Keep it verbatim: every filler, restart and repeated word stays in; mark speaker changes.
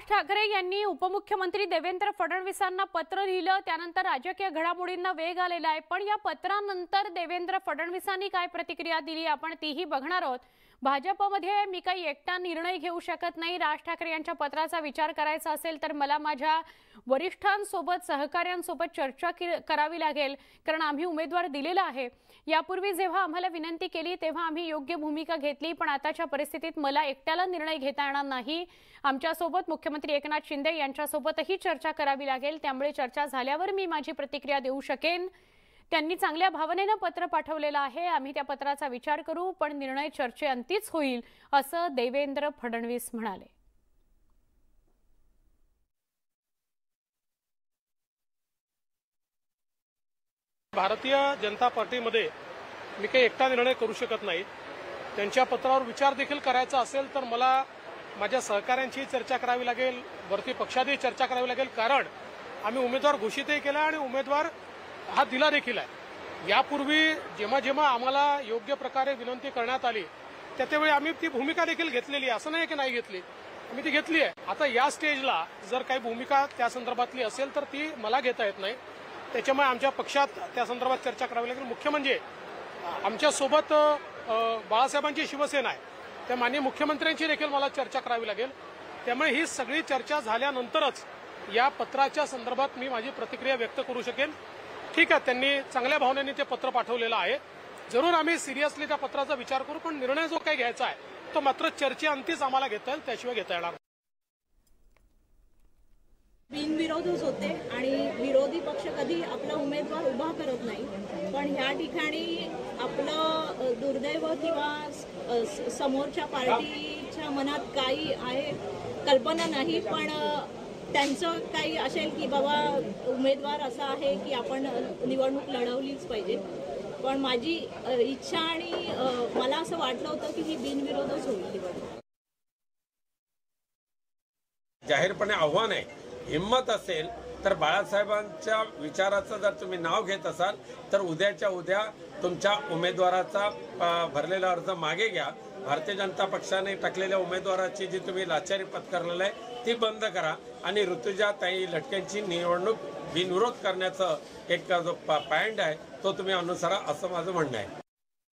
Speaker 1: ठाकरे यांनी उपमुख्यमंत्री देवेंद्र फडणवीसांना पत्र लिहिलं, त्यानंतर राजकीय घडामोडींना वेग आलेला आहे। पण या पत्रानंतर देवेंद्र फडणवीसांनी काय प्रतिक्रिया दिली आपण तीही बघणार आहोत। भाजपमध्ये मी काही एकटा निर्णय घेऊ शकत नाही। राज ठाकरे यांच्या पत्राचा विचार करायचा असेल तर मला माझ्या वरिष्ठांसोबत सहकार्यांसोबत चर्चा करावी लागेल, कारण आम्ही उमेदवार दिलेला आहे। यापूर्वी जेव्हा आम्हाला विनंती केली तेव्हा आम्ही योग्य भूमिका घेतली, पण आताच्या परिस्थितीत मला एकट्याला निर्णय घेता येणार नाही। आमच्यासोबत मुख्यमंत्री एकनाथ शिंदे यांच्यासोबतही चर्चा करावी लागेल, त्यामुळे चर्चा झाल्यावर मी माझी प्रतिक्रिया देऊ शकेन। त्यांनी चांगल्या भावनेने पत्र पाठवलेलं आहे, आम्ही त्या पत्राचा विचार करू, पण निर्णय चर्चेअंतीच होईल असं देवेंद्र फडणवीस म्हणाले।
Speaker 2: भारतीय जनता पार्टीमध्ये मी काही एकटा निर्णय करू शकत नाही। त्यांच्या पत्रावर विचार देखील करायचा असेल तर मला माझ्या सहकाऱ्यांची चर्चा करावी लागेल, वरती पक्षातही चर्चा करावी लागेल, कारण आम्ही उमेदवार घोषितही केला आणि उमेदवार हा दिला देखील आहे। यापूर्वी जेव्हा जेव्हा आम्हाला योग्य प्रकारे विनंती करण्यात आली त्या त्यावेळी आम्ही ती भूमिका देखील घेतलेली आहे, असं नाही की नाही घेतली, आम्ही ती घेतली आहे। आता या स्टेजला जर काही भूमिका त्या संदर्भातली असेल तर ती मला घेता येत नाही, त्याच्यामुळे आमच्या पक्षात त्या संदर्भात चर्चा करावी लागेल। मुख्य म्हणजे आमच्यासोबत बाळासाहेबांची शिवसेना आहे, त्या माननीय मुख्यमंत्र्यांची देखील मला चर्चा करावी लागेल। त्यामुळे ही सगळी चर्चा झाल्यानंतरच या पत्राच्या संदर्भात मी माझी प्रतिक्रिया व्यक्त करू शकेन। ठीक आहे, त्यांनी चांगल्या भावनेने ते पत्र पाठवलेलं आहे, जरूर आम्ही सिरियसली त्या पत्राचा विचार करू, पण निर्णय जो काही घ्यायचा आहे तो मात्र चर्चेअंतीच आम्हाला घेता येईल, त्याशिवाय घेता येणार नाही।
Speaker 3: बिनविरोधच होते आणि विरोधी पक्ष कधी आपला उमेदवार उभा करत नाही, पण ह्या ठिकाणी आपलं दुर्दैव किंवा समोरच्या पार्टीच्या मनात काही आहे कल्पना नाही, पण त्यांचं काही असेल की बाबा उमेदवार असा आहे की आपण निवडणूक लढवलीच पाहिजे। पण माझी इच्छा आणि मला असं वाटलं होतं की ही बिनविरोधच होईल निवडणूक।
Speaker 4: जाहीरपणे आव्हान आहे, हिम्मत असेल तर बाळासाहेबांच्या विचाराचं जर तुम्ही नाव घेत असाल तर उद्याच्या उद्या तुमच्या उमेदवाराचा भरलेला अर्ज मागे घ्या। भारतीय जनता पक्षाने टाकलेल्या उमेदवाराची जी तुम्ही लाचारी पत्करलेली आहे ती बंद करा आणि ऋतुजाताई लटकेंची निवडणूक बिनविरोध करण्याचं एक जो पॉइंट आहे तो तुम्ही अनुसरा, असं माझं म्हणणं आहे।